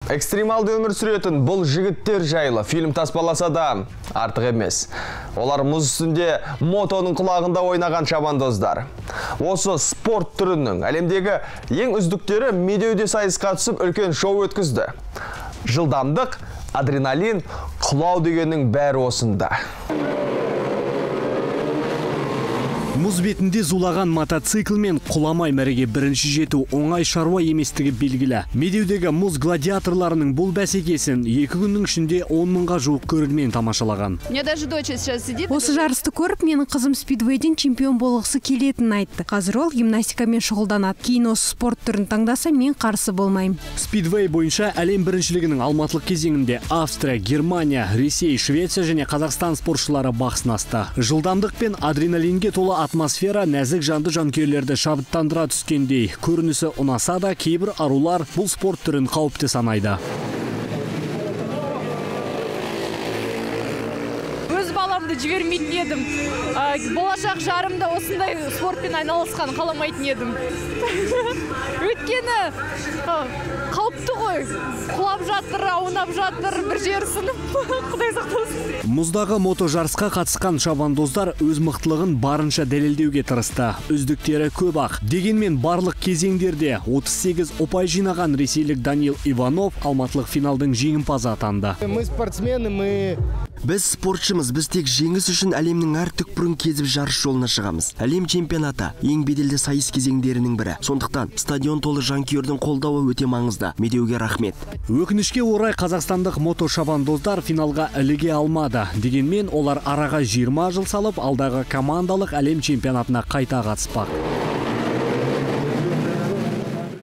Экстремалды өмір сүретін бұл жігіттер жайлы фильм таспаласа да артық емес. Олар мұз үстінде мотоның құлағында ойнаған шабандоздар. Осы спорт түрінің әлемдегі ең үздіктері медеуде сайысқа түсіп үлкен шоу өткізді. Жылдамдық, адреналин, құлау дегеннің бәрі осында. Мұз бетінде зулаған мотоциклмен құламай мәреге бірінші жету оңай шаруа еместігі белгілі. Медеудегі мұз гладиаторларының бұл бәсекесін 2 күннің ішінде 10 мыңға жуық көрермен тамашалаған. Осы жарысты көріп, менің қызым спидвейден чемпион болғысы келетінін айтты. Қазір ол гимнастикамен шұғылданады. Кейін осы спорт түрін таңдаса, мен қарсы болмаймын. Спидвей бойынша әлем біріншілігінің алматылық кезеңінде Австрия, Германия, Ресей, Швеция және Қазақстан спортшылары бақ сынасты. Жылдамдық пен адреналинге толы атмосфера нәзік жанды жанкүйерлерді шабыттандыра түскендей. Көрінісі ұнаса да, кейбір арулар бұл спорт түрін қауіпті санайды. Өз баламды жібермейтін едім. Болашақ жарымда осындай спортпен айналысқан қаламайтын едім. Өйткені қауіпті ғой. Құлап жатыр, аунап жатыр, бір жер сынып. Құдай сақтасын. Мұздағы мото жарысқа қатысқан шабандоздар өз мықтылығын барынша дәлелдеуге тырысты. Үздіктері көп ақ. Дегенмен барлық кезеңдерде 38 ұпай жинаған ресейлік Данил Иванов алматылық финалдың жеңімпазы атанды. Мы спортсмены, Біз спортшымыз, біз тек жеңіс үшін әлемнің әр түкпірін кезіп жарыс жолына шығамыз. Әлем чемпионаты ең беделді сайыс кезеңдерінің бірі. Сондықтан стадион толы жанкүйердің қолдауы өте маңызды. Медеуге рахмет. Өкінішке орай қазақстандық мото шабандоздар финалға іліге алмады. Дегенмен олар араға 20 жыл салып, алдағы командалық әлем чемпионатына қайта қатыспақ.